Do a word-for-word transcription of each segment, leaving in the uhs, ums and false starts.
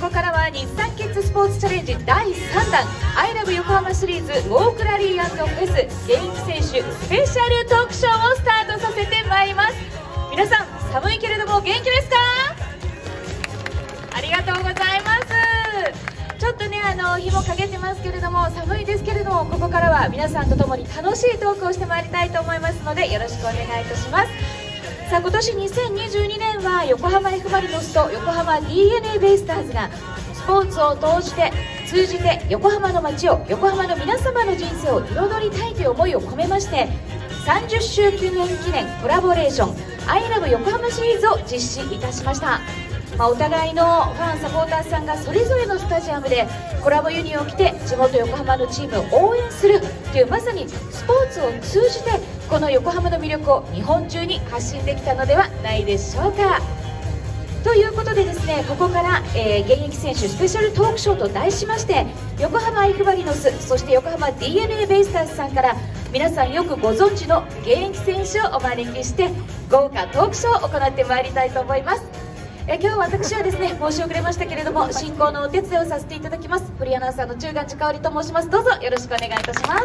こからは日産キッズスポーツチャレンジだいさんだんアイラブ横浜シリーズウォークラリー&フェス現役選手スペシャルトークショーをスタートさせてまいります。皆さん寒いけれども元気ですか？ありがとうございます。ちょっとねあの日も陰ってますけれども寒いですけれども、ここからは皆さんと共に楽しいトークをしてまいりたいと思いますのでよろしくお願いいたします。さあ今年にせんにじゅうにねんは横浜 F・マリノスと横浜 ディーエヌエー ベイスターズがスポーツを通じて通じて横浜の街を横浜の皆様の人生を彩りたいという思いを込めましてさんじゅっしゅうきゅうねん記念コラボレーションアイラブ横浜シリーズを実施いたしました。まあ、お互いのファンサポーターさんがそれぞれのスタジアムでコラボユニを着て地元横浜のチームを応援するというまさにスポーツを通じてこの横浜の魅力を日本中に発信できたのではないでしょうか。ということでですねここから、えー、現役選手スペシャルトークショーと題しまして横浜 F・マリノスそして横浜 ディーエヌエー ベイスターズさんから皆さんよくご存知の現役選手をお招きして豪華トークショーを行ってまいりたいと思います。え今日私はですね申し遅れましたけれども進行のお手伝いをさせていただきますフリーアナウンサーの中眼寺香織と申します。どうぞよろしくお願いいたします。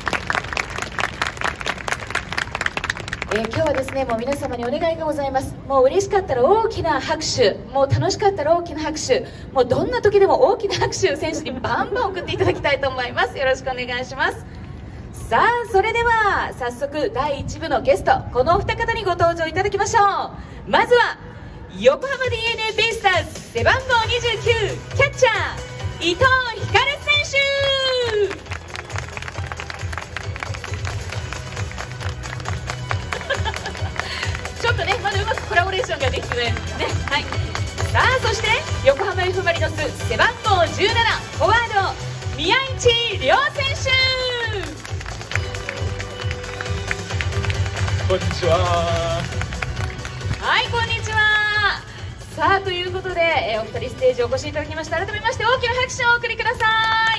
えー、今日はですねもう皆様にお願いがございます。もう嬉しかったら大きな拍手、もう楽しかったら大きな拍手、もうどんな時でも大きな拍手を選手にバンバン送っていただきたいと思います。よろしくお願いします。さあそれでは早速だいいち部のゲストこのお二方にご登場いただきましょう。まずは横浜 ディーエヌエー ベイスターズ背番号にじゅうきゅうキャッチャー伊藤光選手ちょっとねまだうまくコラボレーションができてないですね。はい、さあそして横浜 F・マリノス背番号じゅうななフォワード宮市亮選手。 こんにちは。 はいこんにちは。さあということで、えー、お二人ステージお越しいただきました改めまして大きな拍手をお送りください。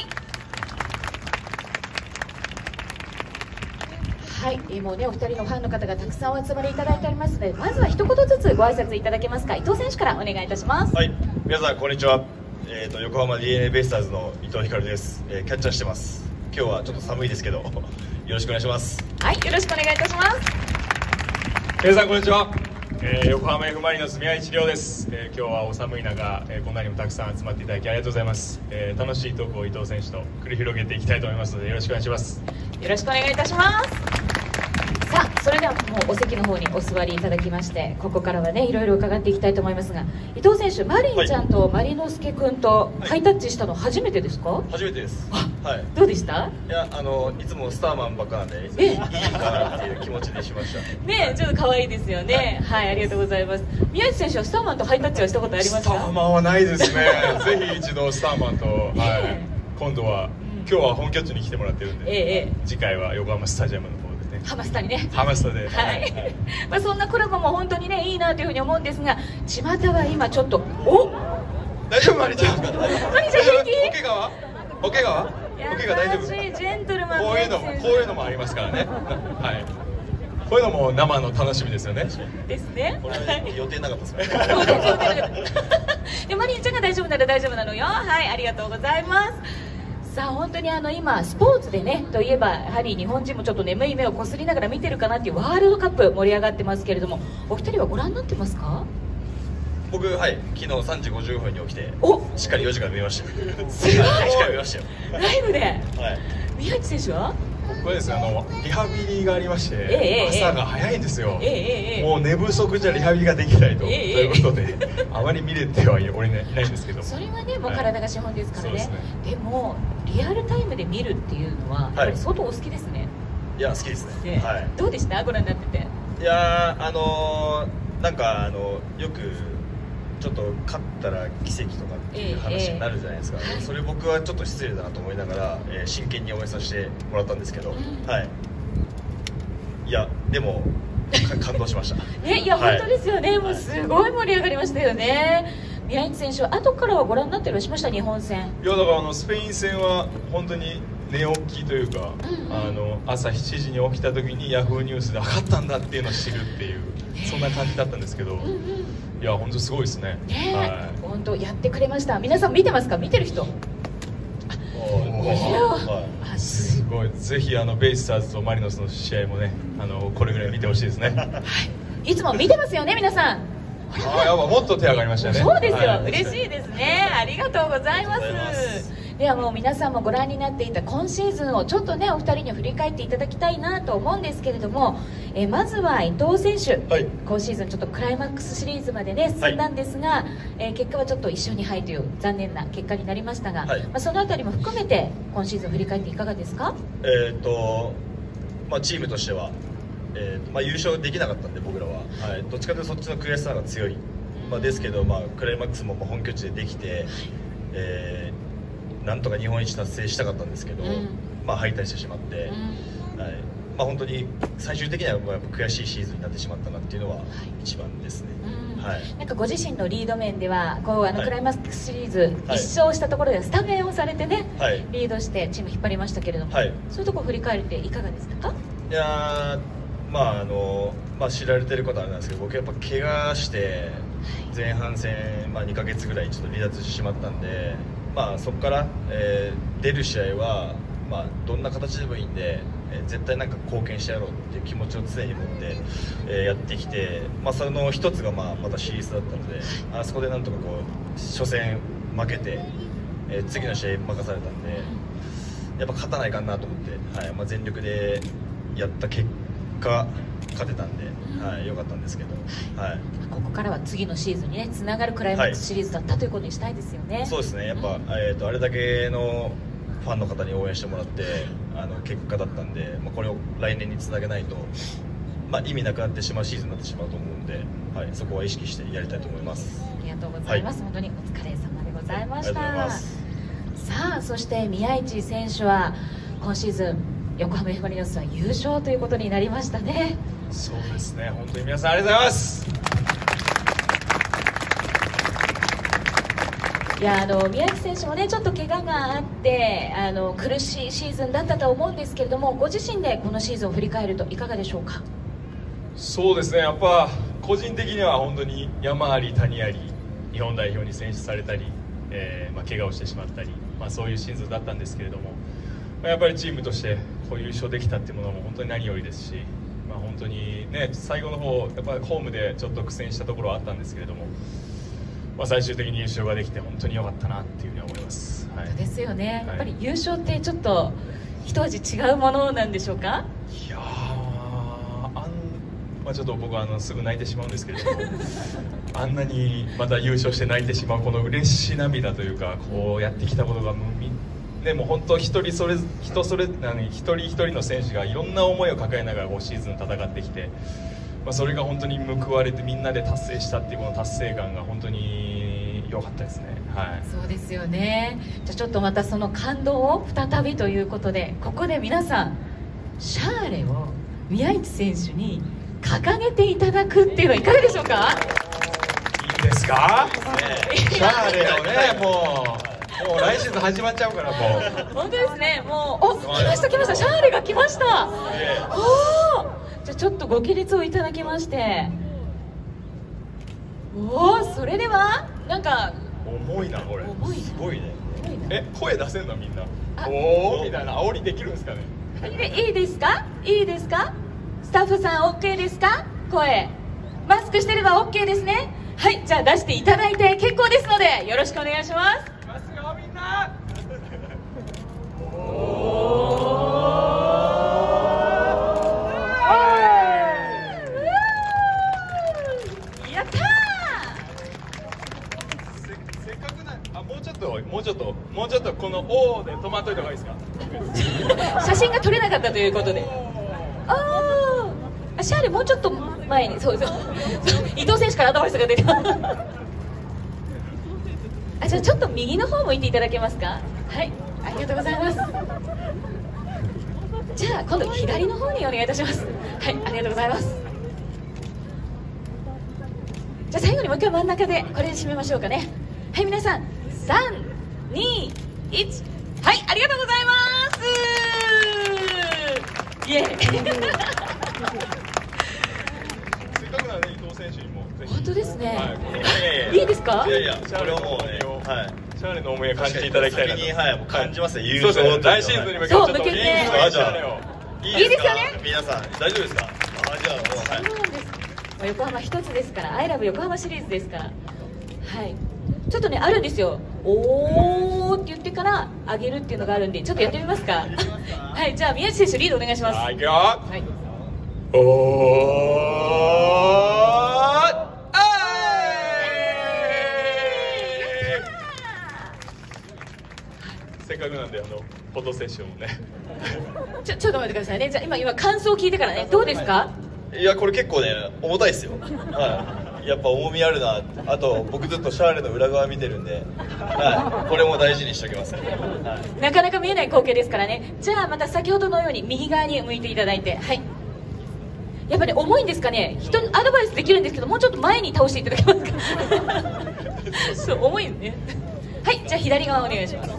はい、えー、もうねお二人のファンの方がたくさんお集まりいただいておりますのでまずは一言ずつご挨拶いただけますか。伊藤選手からお願いいたします。 はい、皆さんこんにちは。えっ、ー、と横浜 ディーエヌエー ベイスターズの伊藤光です、えー、キャッチャーしてます。今日はちょっと寒いですけどよろしくお願いします。 はい、よろしくお願いいたします。 皆さんこんにちは。えー、横浜 F ・マリノス宮市亮です、えー、今日はお寒い中、えー、こんなにもたくさん集まっていただきありがとうございます、えー、楽しいトークを伊藤選手と繰り広げていきたいと思いますのでよろしくお願いします。 よろしくお願いいたします。さあそれではもうお席の方にお座りいただきましてここからはねいろいろ伺っていきたいと思いますが伊藤選手マリンちゃんとマリノスケ君とハイタッチしたの初めてですか？ 初めてです。はい、 どうでした？ いやあのいつもスターマンばっかなんでいいかなっていう気持ちにしましたねちょっと可愛いですよね。はい、はい、ありがとうございます。宮市選手はスターマンとハイタッチはしたことありますか？ スターマンはないですねぜひ一度スターマンと、はい、今度は今日は本拠地に来てもらってるんで、ええ、次回は横浜スタジアムの方ですね。 ハマスタにねハマスタで、 はい、まあそんなコラボも本当にねいいなというふうに思うんですが巷は今ちょっとお大丈夫マリちゃんマリちゃん平気？ お怪我はお怪我はお怪我大丈夫？ ジェントルマンこういうのもこういうのもありますからねはいこういうのも生の楽しみですよね。 ですね。 これ予定なかったですか？ でマリンちゃんが大丈夫なら大丈夫なのよ。はい、ありがとうございます。さあ本当にあの今スポーツでねといえばやはり日本人もちょっと眠い目をこすりながら見てるかなっていうワールドカップ盛り上がってますけれどもお二人はご覧になってますか？ 僕はい昨日さんじごじゅうごふんに起きておしっかりよじから見ました。 すごいしっかり見ましたよライブで。 はい、 宮市選手はこれですねあのリハビリがありまして、えー、朝が早いんですよ、えー、もう寝不足じゃリハビリができないと、えー、ということで、えー、あまり見れてはおりないんですけどそれはねもう体が資本ですからね、はい、 で, ねでもリアルタイムで見るっていうのはやっぱり相当お好きですね、はい、 いや好きですね、ね、はい、 どうでしたご覧になってて？ いやあのー、なんかあのよくちょっと勝ったら奇跡とかっていう話になるじゃないですか、えーえー、それ僕はちょっと失礼だなと思いながら、えー、真剣に応援させてもらったんですけど、うん、はい、いやでも感動しましたね、いや、はい、本当ですよね、もうすごい盛り上がりましたよね。宮市選手は後からはご覧になっていらっしゃいました？日本戦。 いやだからあのスペイン戦は本当に寝起きというか、うんうん、あの朝しちじに起きた時にヤフーニュースで上がったんだっていうのを知るっていう、そんな感じだったんですけど、うんうん、 いや本当すごいですね。 ね、 はい、 本当やってくれました。皆さん見てますか？見てる人。 あすごい。ぜひあのベイスターズとマリノスの試合もね、あのこれぐらい見てほしいですね。はい。 いつも見てますよね皆さん。 あやっぱもっと手上がりましたね。 そうですよ、 はい、 嬉しいですね。ありがとうございます。ではもう皆さんもご覧になっていた今シーズンをちょっとねお二人に振り返っていただきたいなと思うんですけれども、えー、まずは伊藤選手、はい、今シーズンちょっとクライマックスシリーズまでね進んだんですが、はい、えー、結果はちょっといっ勝に敗という残念な結果になりましたが、はい、まあ、そのあたりも含めて今シーズン振り返っていかがですか？ えーとまあ、チームとしては、えーまあ、優勝できなかったんで僕らは、はい、どっちかというとそっちの悔しさが強い、まあ、ですけど、まあ、クライマックスも本拠地でできて、はい、えーなんとか日本一達成したかったんですけど、うん、まあ敗退してしまって、うん、はい、まあ、本当に最終的にはやっぱ悔しいシーズンになってしまったなっていうのは一番ですね。うん、はい、なんかご自身のリード面ではこうあのクライマックスシリーズいっ勝したところでスタメンをされてね、はい、リードしてチーム引っ張りましたけれども、はい、そういうところを振り返っていかがでしたか？ いやまああのまあ、知られてることはあれなんですけど、僕やっぱ怪我して前半戦、まあ、にかげつぐらいちょっと離脱してしまったんで、まあ、そこから、えー、出る試合は、まあ、どんな形でもいいんで、えー、絶対なんか貢献してやろうっていう気持ちを常に持って、えー、やってきて、まあ、その一つが、まあ、またシリーズだったので、あそこでなんとかこう初戦負けて、えー、次の試合任されたんで、やっぱ勝たないかなと思って、はい、まあ、全力でやった結果勝てたんで、はい、良かったんですけど、はい、 ここからは次のシーズンにねつながるクライマックスシリーズだった、はい、ということにしたいですよね。 そうですね、やっぱ、うん、えーと、あれだけのファンの方に応援してもらってあの結果だったんで、まあ、これを来年につなげないと、まあ、意味なくなってしまうシーズンになってしまうと思うんで、はい、そこは意識してやりたいと思います。 ありがとうございます、はい、本当にお疲れ様でございました。さあそして宮市選手は今シーズン横浜 F・マリノスは優勝ということになりましたね。 そうですね、本当に皆さんありがとうございます。 いやあの宮市選手もねちょっと怪我があってあの苦しいシーズンだったと思うんですけれども、ご自身でこのシーズンを振り返るといかがでしょうか？ そうですね、やっぱ個人的には本当に山あり谷あり日本代表に選出されたり、えーまあ、怪我をしてしまったり、まあ、そういうシーズンだったんですけれども、まあ、やっぱりチームとしてこう優勝できたっていうものも本当に何よりですし、まあ、本当にね最後の方やっぱりホームでちょっと苦戦したところはあったんですけれども、まあ、最終的に優勝ができて本当に良かったなっていうふうに思います。はい、 ですよね、はい、やっぱり優勝ってちょっと一味違うものなんでしょうか？ いやーあん、まあ、ちょっと僕はあのすぐ泣いてしまうんですけれどもあんなにまた優勝して泣いてしまうこの嬉しい涙というか、こうやってきたことがもうみね、もう本当一人それ人それなのに一人一人の選手がいろんな思いを抱えながらこうシーズン戦ってきて、まあ、それが本当に報われてみんなで達成したっていうこの達成感が本当に良かったですね。はい、 そうですよね。じゃあちょっとまたその感動を再びということで、ここで皆さんシャーレを宮市選手に掲げていただくっていうのはいかがでしょうか？ いいですか？シャーレをねもうもう来シーズン始まっちゃうからもう本当ですね。もうお来ました来ましたシャーレが来ました。おお、じゃあちょっとご起立をいただきまして、おお、それではなんか重いなこれ。 重いな、 すごいね。 え、声出せんのみんな。おおみたいな煽りできるんですかね。 いいですか？いいですか？スタッフさん OK ですか？声マスクしてれば OK ですね。はい、じゃあ出していただいて結構ですのでよろしくお願いします。 みんなやったー。 せっかくなあもうちょっともうちょっともうちょっとこの「おー」で止まっといた方がいいですか？写真が撮れなかったということで。ああ、シャーレもうちょっと前に。そうそう伊藤選手からアドバイスが出たあ、じゃあちょっと右の方向いていただけますか？はい、ありがとうございます。じゃあ今度左の方にお願いいたします。はい、ありがとうございます。じゃあ最後にもう一回真ん中でこれで締めましょうかね。はい、皆さんさんにいち、はい、ありがとうございます。イエーイせっかくなので伊藤選手にもぜひ。 本当ですね。 はい、 いいですか？ いやいや、これはもうね、はい。 シャーレの思いを感じていただきたいなと。 先に、はい、もう感じますね。優勝と来シーズンに向けてちょっといいですか？ じゃあいいですよね。 皆さん大丈夫ですか？あ、じゃあもう、はい。 そうなんです。横浜一つですから、アイラブ横浜シリーズですから。はい。ちょっとね、あるんですよ。おーって言ってから上げるっていうのがあるんで、ちょっとやってみますか。はい、じゃあ宮地選手リードお願いします。 はい、いくよ。 はい。 おー、あーい。せっかくなんで、あのフォトセッションをね。 ちょ、ちょっと待ってくださいね。じゃあ、今、今感想を聞いてからね、どうですか。 いや、これ結構ね、重たいですよ。はい。やっぱ重みあるな。あと僕ずっとシャーレの裏側見てるんで、はい、これも大事にしておきますね。はい、 なかなか見えない光景ですからね。じゃあまた先ほどのように右側に向いていただいて、はい。やっぱり、ね、重いんですかね。人にアドバイスできるんですけど、もうちょっと前に倒していただけますか。そう重いよね。はい、じゃあ左側お願いします。はい。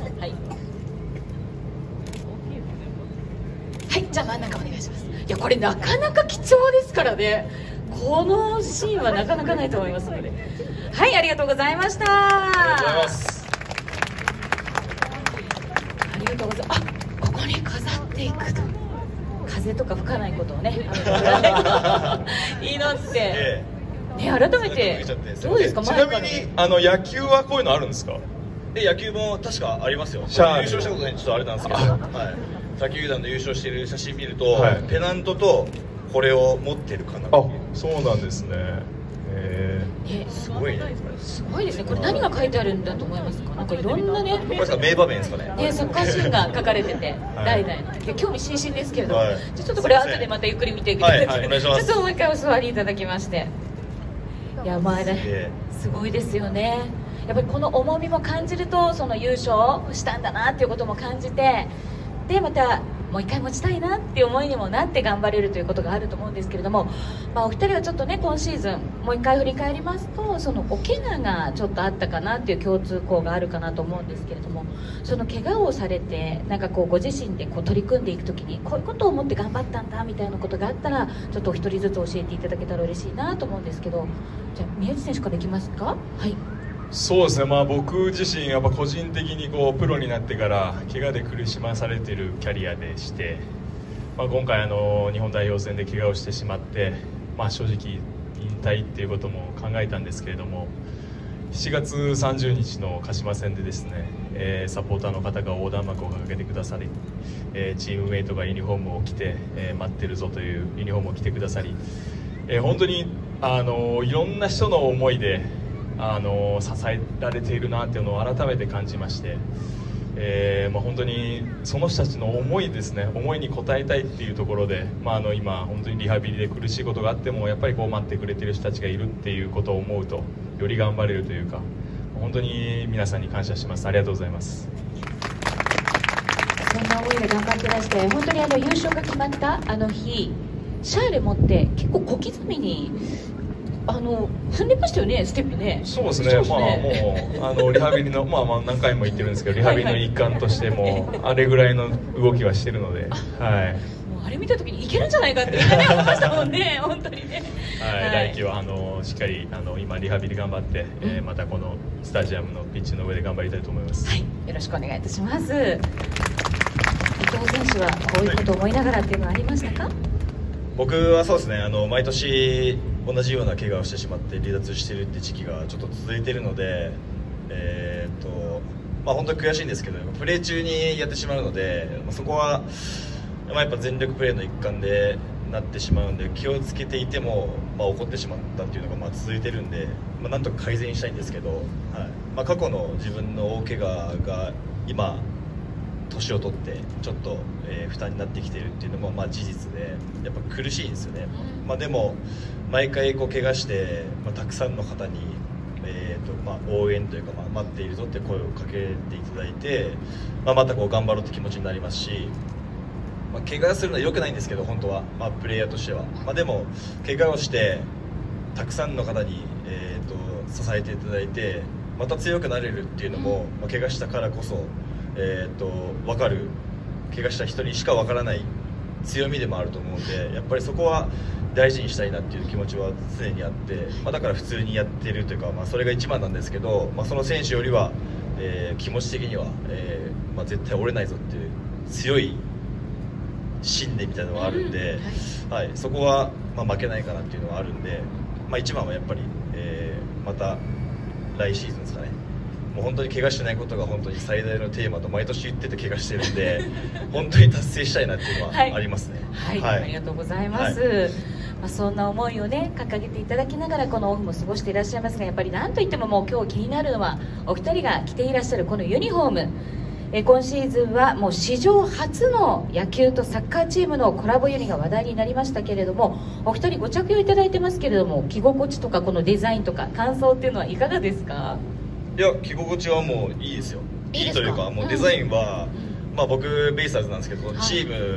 はい、じゃあ真ん中お願いします。いや、これなかなか貴重ですからね。このシーンはなかなかないと思いますので。はい、ありがとうございました。 ありがとうございます。 ありがとうございます。あ、ここに飾っていくと。風とか吹かないことをね。祈って。ええ、ね、改めて。どうですか、 ちなみに、あの野球はこういうのあるんですか。 え、野球も確かありますよ。優勝したことにちょっとあれなんですけど。はい。他球団の優勝している写真見ると、はい、ペナントと。これを持ってるかな。 あ、そうなんですね。えー、 すごいね。 すごいですね。これ何が書いてあるんだと思いますか。なんかいろんなね。 これですか、名場面ですかね。 ね、サッカーシーンが書かれてて、代々の。で、興味津々ですけれども、はい、ちょっとこれ後でまたゆっくり見ていただいて、はいはい、お願いします。ちょっともう一回お座りいただきまして。いや、まあね、すごいですよね。やっぱりこの重みも感じると、その優勝したんだなっていうことも感じて、でまた。もう一回持ちたいなっていう思いにもなって頑張れるということがあると思うんですけれども、まあ、お二人はちょっとね今シーズンもう一回振り返りますと、そのお怪我がちょっとあったかなっていう共通項があるかなと思うんですけれども、その怪我をされてなんかこうご自身でこう取り組んでいくときにこういうことを思って頑張ったんだみたいなことがあったら、ちょっとお一人ずつ教えていただけたら嬉しいなと思うんですけど、じゃあ宮地選手からいきますか。はい。 そうですね、まあ、僕自身やっぱ個人的にこうプロになってから怪我で苦しまされているキャリアでして、まあ、今回あの日本代表戦で怪我をしてしまって、まあ、正直引退っていうことも考えたんですけれども、しちがつさんじゅうにちの鹿島戦でですね、えー、サポーターの方が横断幕を掲げてくださり、えー、チームメイトがユニフォームを着て、えー、待ってるぞというユニフォームを着てくださり、えー、本当にあのいろんな人の思いであの支えられているなっていうのを改めて感じまして、えーまあ、本当にその人たちの思いですね、思いに応えたいっていうところで、まあ、あの今本当にリハビリで苦しいことがあってもやっぱりこう待ってくれている人たちがいるっていうことを思うとより頑張れるというか、本当に皆さんに感謝します。ありがとうございます。 そんな思いで頑張ってらして、本当にあの優勝が決まったあの日、シャーレ持って結構小刻みにあの踏んでましたよね、ステップね。 そうですね、まあもうあのリハビリのまあまあ何回も言ってるんですけど、リハビリの一環としてもあれぐらいの動きはしてるので、はい。 もうあれ見た時にいけるんじゃないかってみんなね思いましたもんね、本当にね。 はい、来季はあのしっかりあの今リハビリ頑張って、うん、えー、またこのスタジアムのピッチの上で頑張りたいと思います。 はい、よろしくお願いいたします。伊藤選手はこういうことを思いながらっていうのはありましたか？ 僕はそうですね、あの毎年同じような怪我をしてしまって離脱してるって時期がちょっと続いているので、えーっとまあ、本当に悔しいんですけど、プレー中にやってしまうので、まあ、そこは、まあ、やっぱ全力プレーの一環でなってしまうので、気をつけていても、まあ、起こってしまったっていうのがまあ続いてるんで、まあ、なんとか改善したいんですけど、はい、まあ、過去の自分の大怪我が今年を取ってちょっと、えー、負担になってきているっていうのもまあ事実で、やっぱ苦しいんですよね。まあ、でも毎回こう怪我して、まあ、たくさんの方に、えーとまあ、応援というか、まあ、待っているぞって声をかけていただいて、まあ、またこう頑張ろうって気持ちになりますし、まあ、怪我するのは良くないんですけど本当は、まあ、プレイヤーとしては、まあ、でも怪我をしてたくさんの方に、えーと支えていただいてまた強くなれるっていうのも、まあ、怪我したからこそ、えーと分かる、怪我した人にしか分からない強みでもあると思うんで、やっぱりそこは大事にしたいなっていう気持ちは常にあって、まあ、だから普通にやってるというか、まあ、それが一番なんですけど、まあ、その選手よりは、えー、気持ち的には、えーまあ、絶対折れないぞっていう強い信念みたいなのがあるんで、うんはいはい、そこは、まあ、負けないかなっていうのはあるんで、まあ、一番はやっぱり、えー、また来シーズンですかね。もう本当に怪我しないことが本当に最大のテーマと毎年言ってて怪我してるんで本当に達成したいなっていうのはありますね。 はい、はいはい、ありがとうございます、はい、まあ、そんな思いをね掲げていただきながらこのオフも過ごしていらっしゃいますが、やっぱり何といってももう今日気になるのはお二人が着ていらっしゃるこのユニフォーム。え今シーズンはもう史上初の野球とサッカーチームのコラボユニが話題になりましたけれども、お二人ご着用いただいてますけれども、着心地とかこのデザインとか感想っていうのはいかがですか？ いや、着心地はもういいですよ。いいですか？いいというか、もうデザインは、うん、まあ、僕ベイスターズなんですけど、チーム、はい、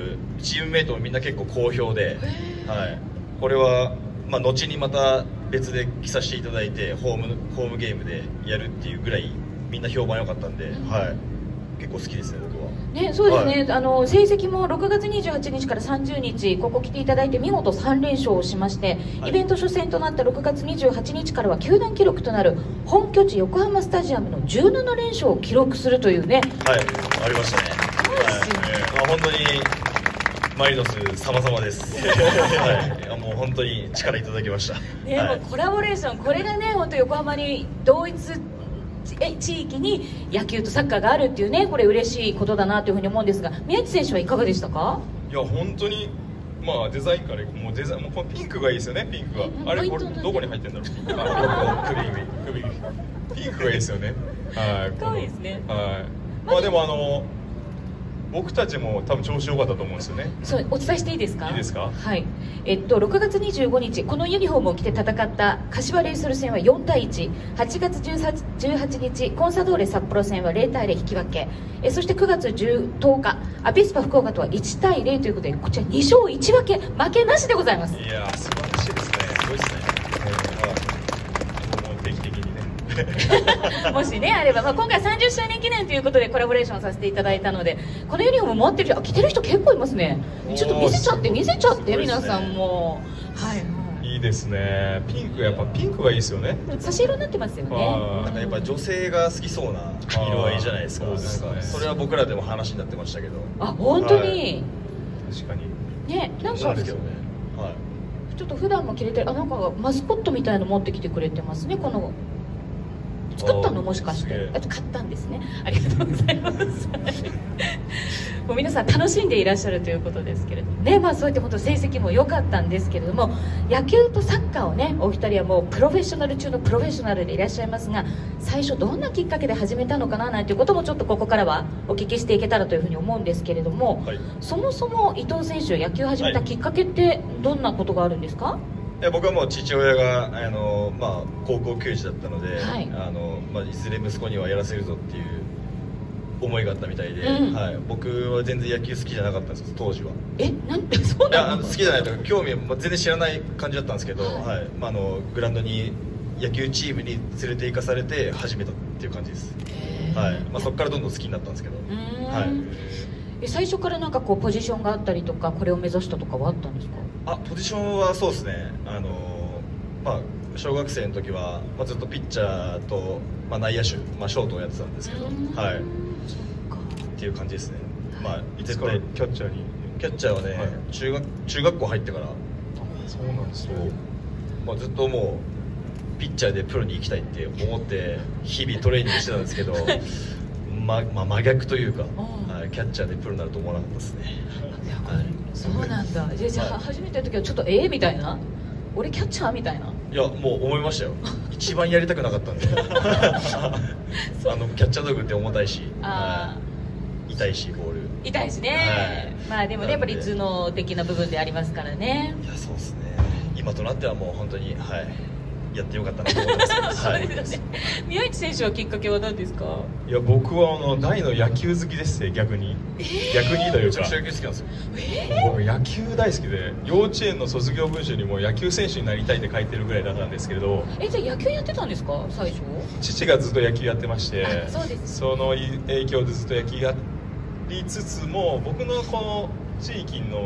チームメイトもみんな結構好評で、はい、これは、まあ、後にまた別で着させていただいてホーム、ホームゲームでやるっていうぐらいみんな評判良かったんで、うん、はい、結構好きですね、僕は。 ね、そうですね、はい、あの成績もろくがつにじゅうはちにちからさんじゅうにちここ来ていただいて見事さんれんしょうをしまして、はい、イベント初戦となったろくがつにじゅうはちにちからは球団記録となる本拠地横浜スタジアムのじゅうななれんしょうを記録するというね。 はい、ありましたね。はい、まあ、本当にマリノス様々です、はい、もう本当に力いただきました、 ね、はい、もうコラボレーション、これがね本当横浜に同一地域に野球とサッカーがあるっていうね、これ嬉しいことだなというふうに思うんですが、宮地選手はいかがでしたか？ いや本当に、まあ、デザインからもうデザインもうこのピンクがいいですよね。ピンクが、うん、あれこれどこに入ってるんだろう。ピンクあ首首首ピンクがいいですよね。はい、 可愛いですね。 はい、まあでもあの僕たちも多分調子良かったと思うんですよね。 そうお伝えしていいですか？ いいですか？ はい。えっとろくがつにじゅうごにちこのユニフォームを着て戦った柏レイソル戦はよんたいいち、はちがつじゅうはちにちコンサドーレ札幌戦はゼロたいゼロ引き分け、えそしてくがつとおかアビスパ福岡とはいちたいゼロということで、こちらにしょういちぶけ負けなしでございます。 いや素晴らしいですね。すごいですね。もう定期的にねもしねあれば、まあ、今回さんじゅっしゅうねん記念ということでコラボレーションさせていただいたので、このユニフォーム持ってる人、着てる人結構いますね。ちょっと見せちゃって見せちゃって、ね、皆さんも、はい、 いいですね。ピンク、やっぱピンクがいいですよね。 差し色になってますよね。 なんかやっぱ女性が好きそうな色合いじゃないですか。そうですね。それは僕らでも話になってましたけど。 あ、本当に、はい、 確かにね、なんかですよね、はい、ちょっと普段も着れてる、あ、なんかマスコットみたいの持ってきてくれてますね。この作ったのもしかしてあと買ったんですね。ありがとうございますもう皆さん楽しんでいらっしゃるということですけれどもね、まあ、そういった本当成績も良かったんですけれども、野球とサッカーをねお二人はもうプロフェッショナル中のプロフェッショナルでいらっしゃいますが、最初どんなきっかけで始めたのかななんていうこともちょっとここからはお聞きしていけたらというふうに思うんですけれども、はい、そもそも伊藤選手野球を始めたきっかけってどんなことがあるんですか？ いや僕はもう父親があの、まあ、高校球児だったので、はい、あのまあ、いずれ息子にはやらせるぞっていう思いがあったみたいで、うん、はい、僕は全然野球好きじゃなかったんですよ当時は。 え、なんでそうなの？ いや好きじゃないとか興味は全然知らない感じだったんですけど、はい、はい、まあ、あのグラウンドに野球チームに連れて行かされて始めたっていう感じです。はい、まあ、そこからどんどん好きになったんですけど、はい、 え最初からなんかこうポジションがあったりとかこれを目指したとかはあったんですか？ あ、ポジションはそうですね、あのまあ、小学生の時は、まあ、ずっとピッチャーと、まあ、内野手、まあ、ショートをやってたんですけど、はい、っていう感じですね。まあ、 いつからキャッチャーに？ キャッチャーはね、はい、中学中学校入ってから。 そうなんですよ。 まあ、ずっともうピッチャーでプロに行きたいって思って日々トレーニングしてたんですけどま、まあ、真逆というか、はい、キャッチャーでプロになると思わなかったですね。 はい、そうなんだ。じゃあ、はい、初めての時はちょっとええみたいな、俺キャッチャーみたいな。 いやもう思いましたよ一番やりたくなかったんであのキャッチャー道具って重たいし、はい、痛いしボール痛いしね、はい、まあでもねやっぱり頭脳的な部分でありますからね。 いやそうですね、今となってはもう本当にはいやってよかったなと思います、はい、 宮市選手はきっかけは何ですか？ いや僕はあの大の野球好きですね。逆に、えー、逆にというかめちゃくちゃ野球好きなんですよ、えー、僕野球大好きで幼稚園の卒業文集にも野球選手になりたいって書いてるぐらいだったんですけれど。 えじゃあ野球やってたんですか最初？ 父がずっと野球やってまして、 そうです、 その影響でずっと野球やりつつも僕のこの地域の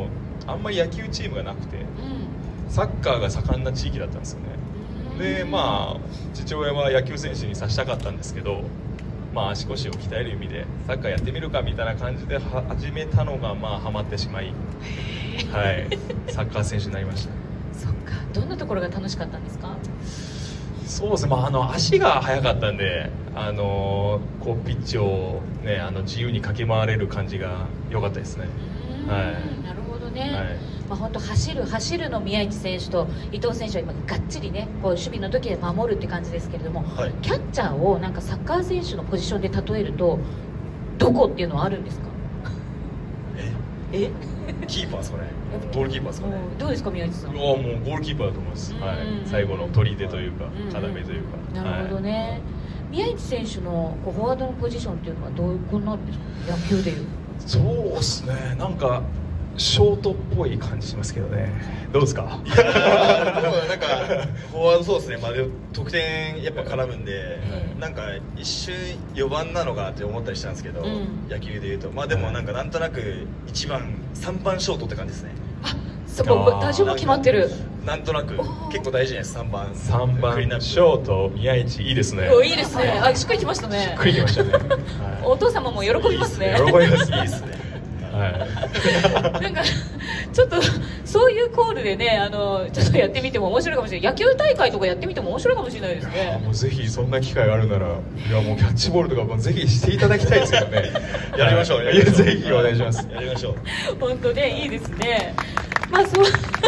あんまり野球チームがなくて、 うん、 サッカーが盛んな地域だったんですよね。でまあ父親は野球選手にさせたかったんですけど、まあ、足腰を鍛える意味でサッカーやってみるかみたいな感じで始めたのがまあハマってしまい、はい、サッカー選手になりました。 そっか、どんなところが楽しかったんですか？ そうですね、まあ、あの足が速かったんで、あのこうピッチを、ね、あの自由に駆け回れる感じが良かったですね。はい、 なるほどね、はい、まあ、本当走る走るの宮市選手と伊藤選手は今がっちりねこう守備の時で守るって感じですけれども、はい、キャッチャーをなんかサッカー選手のポジションで例えるとどこっていうのはあるんですか？ええキーパーですかね、ゴールキーパーですかね。 どうですか宮市さん？あ、 もうゴールキーパーだと思います、はい、最後の砦というか要というか。 なるほどね、はい、宮市選手のこうフォワードのポジションっていうのはどういうこうなるんですか、野球でいう？ そうですね、なんかショートっぽい感じしますけどね。どうですか？ いやーでもなんかフォワードそうですね、まあ、で得点やっぱ絡むんで、うん、なんか一瞬よばんなのかって思ったりしたんですけど、うん、野球でいうとまあでもなんかなんとなくいちばんさんばんショートって感じですね。 あ、そこ打順も決まってる。 なんとなく結構大事じゃないですか。さんばんさんばんショート宮市いいですね。 お、いいですね。あ、しっくりきましたね。 しっくりきましたね、はい、 お父様も喜びますね。 喜びます。いいですね。 はい、 なんかちょっとそういうコールでね、あのちょっとやってみても面白いかもしれない。野球大会とかやってみても面白いかもしれないですね。 もうぜひそんな機会があるなら、いやもうキャッチボールとかもぜひしていただきたいですよね。 やりましょう。 いやぜひお願いします。 やりましょう。 本当ね、いいですね。まあそう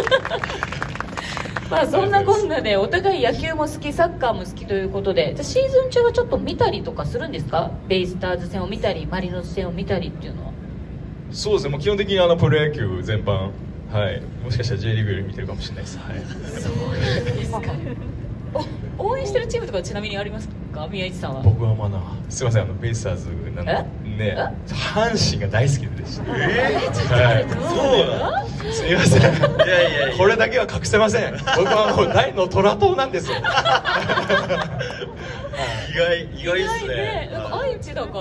まあそんなこんなでお互い野球も好き、サッカーも好きということで、じゃシーズン中はちょっと見たりとかするんですか？ベイスターズ戦を見たりマリノス戦を見たりっていうのは。 そうですね、もう基本的にあのプロ野球全般、はい、もしかしたら J リーグより見てるかもしれないです。はい、 そうなんですか。お応援してるチームとかちなみにありますか、宮市さんは？ 僕はまだすいません、あのベイスターズなんでね、阪神が大好きでした。 えー、ちょっとはい、 そうなの？ すみません。いやいやいや、 これだけは隠せません。僕はもう大の虎党なんですよ。 意外意外ですね。 ね、愛知だから。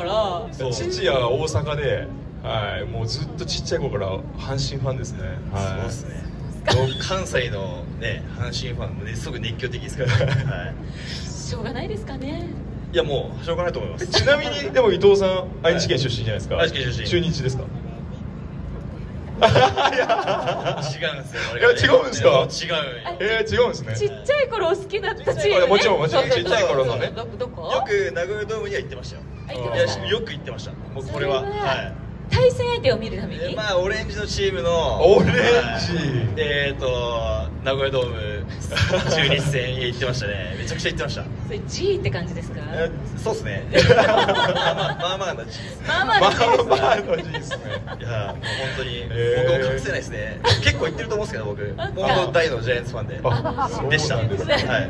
父は大阪で、はい、もうずっとちっちゃい頃から阪神ファンですね。はい、そうですね。 関西のね阪神ファンもねすごく熱狂的ですから、はい、 しょうがないですかね。 いやもうしょうがないと思います。 ちなみにでも伊藤さん愛知県出身じゃないですか。 愛知県出身。 中日ですか？ 違うんですよ。 いや違うんですか？ 違う。 えー、違うんですね。 ちっちゃい頃好きだったチーム、ね、 もちろんもちろんちっちゃい頃のね。 どどこ？ よく名古屋ドームには行ってましたよ。いやよく行ってました。僕これは。はい。 対戦相手を見るために、 まあオレンジのチームのオレンジ、 えっと名古屋ドーム中日戦へ行ってましたね。めちゃくちゃ行ってました。 それ G って感じですか？ そうですね。まあまあまあの G ですね。 まあまあの G ですね。 まあまあの G ですね。 いやもう本当に僕も隠せないですね。結構行ってると思うんですけど僕本当大のジャイアンツファンででした。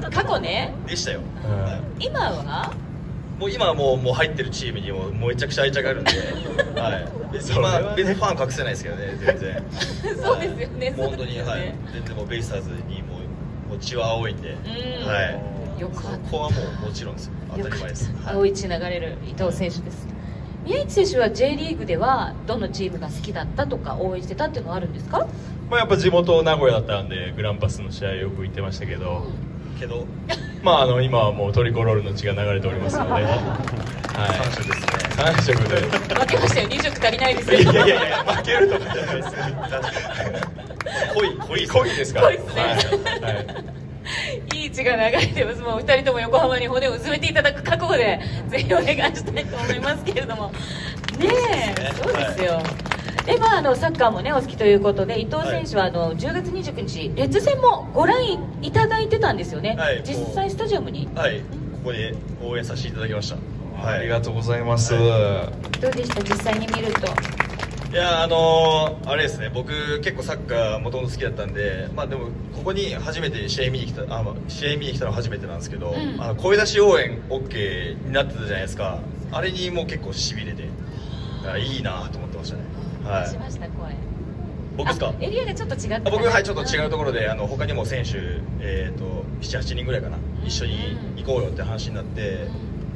過去ね。 でしたよ。 今は？ もう今はもうもう入ってるチームにもめちゃくちゃ愛着があるんで、はい。今別にファン隠せないですけどね、全然。 そうですよね。 本当にはい。全然もうベイスターズにももう血は青いんで、はい。 よかった。 ここはもうもちろんですよ。当たり前です。 青い血流れる伊藤選手です。宮市選手は J リーグではどのチームが好きだったとか応援してたっていうのはあるんですか？ まあやっぱ地元名古屋だったんでグランパスの試合よく行ってましたけど。 けど。 まああの今はもうトリコロールの血が流れておりますので。 はい、さん色ですね。 さん色で。 負けましたよ。に色足りないですよ。 いやいやいや、負けるとかじゃないです。 濃い濃い濃いですか。 濃いですね。はい。いい血が流れてます。もう二人とも横浜に骨をうずめていただく覚悟でぜひお願いしたいと思いますけれども。ねえ、そうですよ。でまあ、あのサッカーも、ね、お好きということで伊藤選手はあのじゅうがつにじゅうくにちレッズ戦もご覧いただいてたんですよね、はい、実際スタジアムに、 はい、ここで応援させていただきました、 はい、ありがとうございます、 はい、どうでした実際に見ると？ いやあのー、あれですね、僕結構サッカーもともと好きだったんで、まあ、でもここに初めて試合見に来たあ、まあ、試合見に来たのは初めてなんですけど、うん、あの声出し応援 OK になってたじゃないですか。あれにもう結構しびれていいなと思ってましたね。はい、 しました声。 僕ですか？ エリアがちょっと違って僕はいちょっと違うところで、あの他にも選手、えー、とななはちにんぐらいかな、一緒に行こうよって話になって、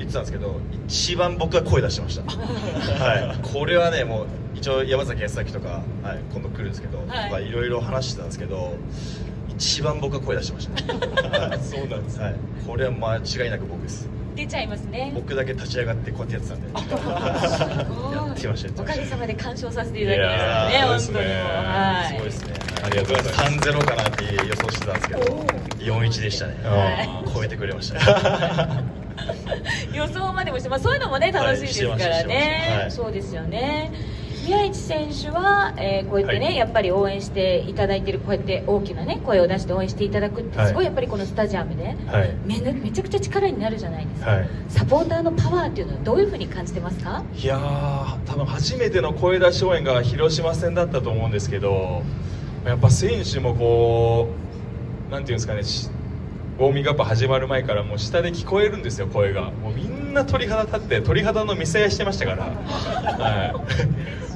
言ってたんですけど、一番僕が声出してましたはい、これはね、もう一応山崎康明とか、はい、今度来るんですけど、はい、いろいろ話してたんですけど、一番僕が声出してましたねはい、そうなんです、はい、これは間違いなく僕です。 出ちゃいますね。 僕だけ立ち上がってこうやってやってたんでやってました。 おかげさまで鑑賞させていただきましたね。本当にもう、はい、 すごいですね。ありがとうございます。さんゼロかなって予想してたんですけど、よんいちでしたね。はい、超えてくれましたね予想までもして、まあ、そういうのもね楽しいですからね、はい、そうですよね。宮市選手は、えー、こうやってね、はい、やっぱり応援していただいている、こうやって大きなね声を出して応援していただくってすごいやっぱりこのスタジアムで、はい、め, めちゃくちゃ力になるじゃないですか、はい、サポーターのパワーっていうのはどういうふうに感じてますか？ いやー、多分初めての声出し応援が広島戦だったと思うんですけど、やっぱ選手もこうなんていうんですかね、ウォーミングアップ始まる前からもう下で聞こえるんですよ、声が。もうみんな鳥肌立って鳥肌の見せ合いしてましたから、はい、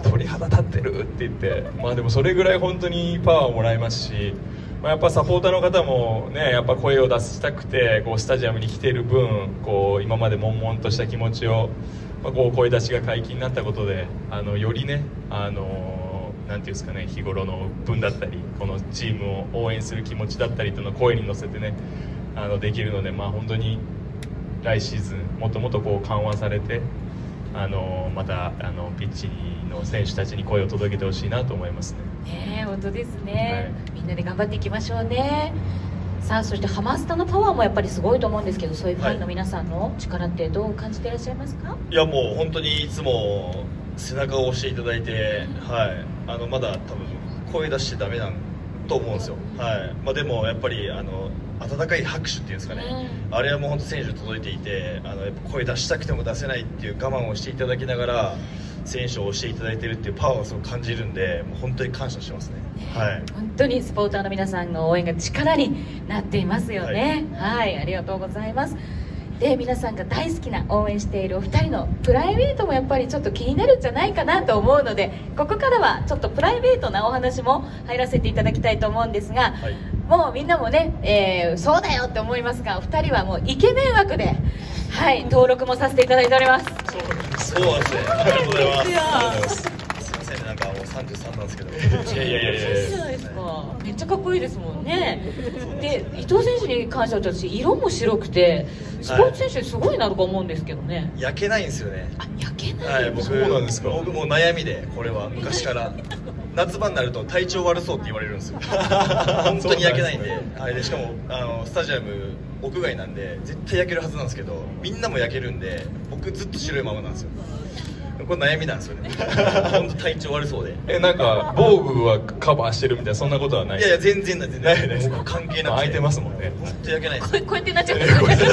鳥肌立ってるって言って、まあでもそれぐらい本当にパワーをもらえますし、まあ、やっぱサポーターの方もね、やっぱ声を出したくてこうスタジアムに来ている分、こう今まで悶々とした気持ちを、まあ、こう声出しが解禁になったことで、あのよりね、あのなんていうんですかね、日頃の分だったりこのチームを応援する気持ちだったりというのを声に乗せてね、あのできるので、まあ、本当に来シーズンもっともっとこう緩和されて、あのまたあのピッチの選手たちに声を届けてほしいなと思いますね。 ねえ、本当ですね、はい、みんなで頑張っていきましょうね。さあ、そしてハマスタのパワーもやっぱりすごいと思うんですけど、そういうファンの皆さんの力ってどう感じていらっしゃいますか？はい、 いや、もう本当にいつも背中を押していただいて、はい、あのまだ多分声出してダメなんと思うんですよ、はいまあ、でもやっぱりあの温かい拍手っていうんですかね、うん、あれはもう本当選手に届いていて、あのやっぱ声出したくても出せないっていう我慢をしていただきながら選手を押していただいているっていうパワーをすごく感じるんで、もう本当に感謝してますね、はい、 本当にスポーターの皆さんの応援が力になっていますよね、はい、はい、ありがとうございます。で、皆さんが大好きな応援しているお二人のプライベートもやっぱりちょっと気になるんじゃないかなと思うので、ここからはちょっとプライベートなお話も入らせていただきたいと思うんですが、はい、もうみんなもね、えー、そうだよって思いますが、お二人はもうイケメン枠で、はい、登録もさせていただいております。 そうなんですね、ありがとうございます。ありがとうございます。すいませんね、なんかもうさんじゅうさんなんですけど、いやいやいやいや、 そうじゃないですか、めっちゃかっこいいですもんね。で、伊藤選手に関しては私色も白くてスポーツ選手すごいなとか思うんですけどね、 はい、焼けないんですよね。 あ、焼けない、はい、 僕、そうなんですか。僕も悩みで、これは昔から夏場になると体調悪そうって言われるんですよ本当に焼けないんで、はい、でしかもあのスタジアム屋外なんで絶対焼けるはずなんですけど、みんなも焼けるんで僕ずっと白いままなんですよ。これ悩みなんですよね本当体調悪そうで。 え、なんか防具はカバーしてるみたいな、そんなことはない？ いやいや、全然ない、全然ない、僕関係なくて空いてますもんね。 本当焼けないです。 こう、こうやってなっちゃって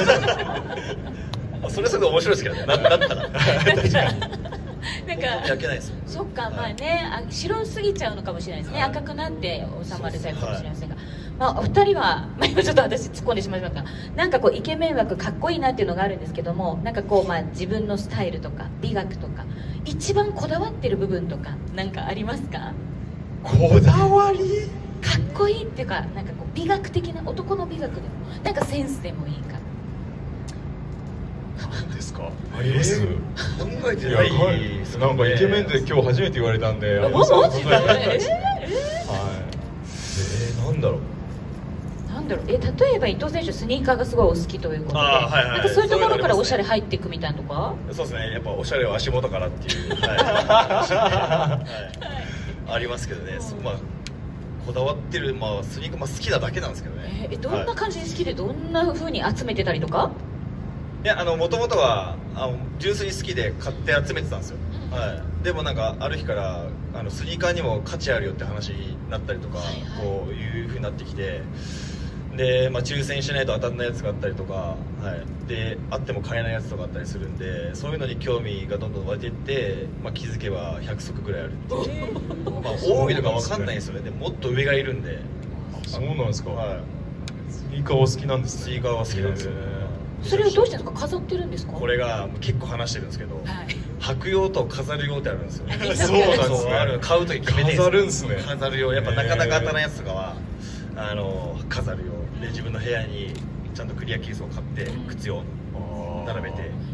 それそれで面白いですけどね、なったら確かになんか焼けないですよ。 そっか、まあね、あ、白すぎちゃうのかもしれないですね、はい、赤くなって収まるタイプかもしれませんが、はい、まあ、お二人は、まあ、今ちょっと私突っ込んでしまいましたが、なんかこうイケメン枠かっこいいなっていうのがあるんですけども、なんかこう、まあ、自分のスタイルとか美学とか一番こだわってる部分とかなんかありますか？ こだわり？ かっこいいっていうか、なんかこう美学的な、男の美学でもなんかセンスでもいいから。 何ですか？あります？ 考えてないですね。 なんかイケメンって今日初めて言われたんで、 マジで？えー、 はい。えー、なんだろう。 なんだろう、え、例えば伊藤選手スニーカーがすごいお好きということで、あ、はいはい、なんかそういうところからおしゃれ入っていくみたいなとか？ そうですね、やっぱおしゃれは足元からっていう、はいはい、ありますけどね、まあこだわってる、まあ、スニーカー、まあ、好きなだけなんですけどね。 えー、どんな感じで好きで、どんな風に集めてたりとか？ いや、あのもともとはあの純粋に好きで買って集めてたんですよ、うん、はい、でもなんかある日からあのスニーカーにも価値あるよって話になったりとか、はいはい、こういう風になってきて、で、まあ、抽選しないと当たらないやつがあったりとか、はい、であっても買えないやつとかあったりするんで、そういうのに興味がどんどん湧いていって、まあ、気づけばひゃく足ぐらいあるっていうまあ多いのか分かんないですよね。でももっと上がいるんで。 そうなんですか、はい、スニーカーは好きなんですね。 スニーカーは好きなんですよね。 それをどうしてですか？飾ってるんですか？ これが結構話してるんですけど、はい、履く用と飾る用ってあるんですよ。 そうなんですね。 ある、買うとき決めて飾るんですね。 飾る用、やっぱなかなか当たらないやつとかはあの飾る用で、自分の部屋にちゃんとクリアケースを買って靴を並べて